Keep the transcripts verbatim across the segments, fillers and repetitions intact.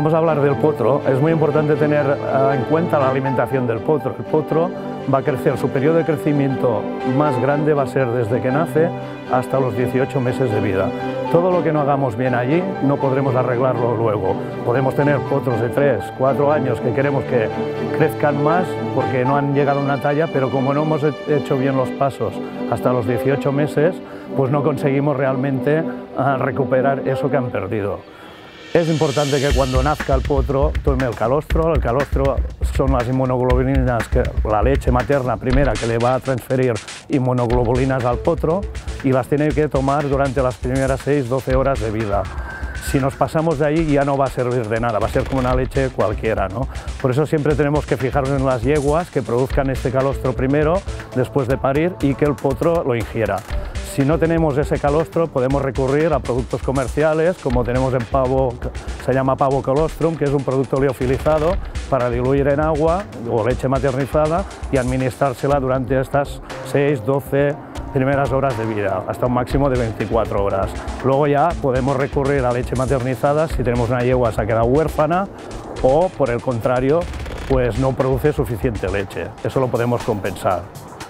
vamos a hablar del potro, es muy importante tener en cuenta la alimentación del potro. El potro va a crecer, su periodo de crecimiento más grande va a ser desde que nace hasta los dieciocho meses de vida. Todo lo que no hagamos bien allí no podremos arreglarlo luego. Podemos tener potros de tres, cuatro años que queremos que crezcan más porque no han llegado a una talla, pero como no hemos hecho bien los pasos hasta los dieciocho meses, pues no conseguimos realmente uh, recuperar eso que han perdido. Es importante que cuando nazca el potro tome el calostro. El calostro son las inmunoglobulinas, que, la leche materna primera que le va a transferir inmunoglobulinas al potro, y las tiene que tomar durante las primeras seis a doce horas de vida. Si nos pasamos de ahí ya no va a servir de nada, va a ser como una leche cualquiera, ¿no? Por eso siempre tenemos que fijarnos en las yeguas que produzcan este calostro primero, después de parir, y que el potro lo ingiera. Si no tenemos ese calostro, podemos recurrir a productos comerciales, como tenemos en pavo, se llama pavo colostrum, que es un producto liofilizado para diluir en agua o leche maternizada y administrársela durante estas seis a doce primeras horas de vida, hasta un máximo de veinticuatro horas. Luego ya podemos recurrir a leche maternizada si tenemos una yegua que ha quedado huérfana o, por el contrario, pues no produce suficiente leche. Eso lo podemos compensar.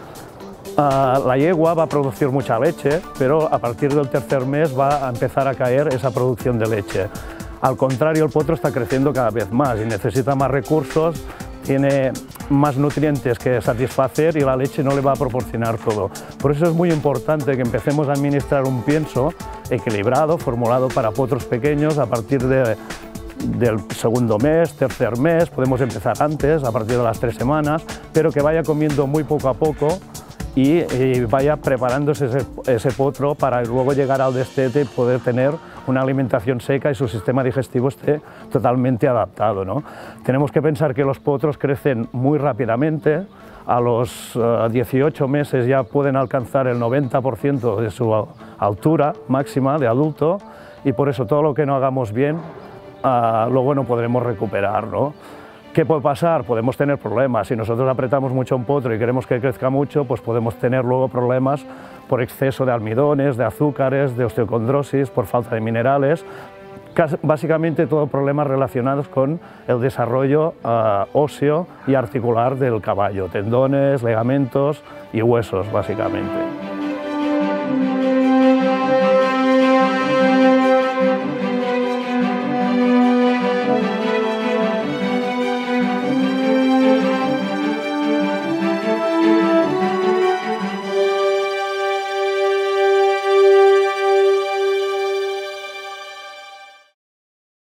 Uh, la yegua va a producir mucha leche, pero a partir del tercer mes va a empezar a caer esa producción de leche. Al contrario, el potro está creciendo cada vez más y necesita más recursos, tiene más nutrientes que satisfacer y la leche no le va a proporcionar todo. Por eso es muy importante que empecemos a administrar un pienso equilibrado, formulado para potros pequeños a partir de, del segundo mes, tercer mes, podemos empezar antes, a partir de las tres semanas, pero que vaya comiendo muy poco a poco y, y vaya preparándose ese, ese potro para luego llegar al destete y poder tener una alimentación seca y su sistema digestivo esté totalmente adaptado, ¿no? Tenemos que pensar que los potros crecen muy rápidamente. A los uh, dieciocho meses ya pueden alcanzar el noventa por ciento de su altura máxima de adulto, y por eso todo lo que no hagamos bien uh, luego no podremos recuperar, ¿no? ¿Qué puede pasar? Podemos tener problemas. Si nosotros apretamos mucho un potro y queremos que crezca mucho, pues podemos tener luego problemas por exceso de almidones, de azúcares, de osteocondrosis, por falta de minerales. Básicamente todos problemas relacionados con el desarrollo uh, óseo y articular del caballo, tendones, ligamentos y huesos, básicamente.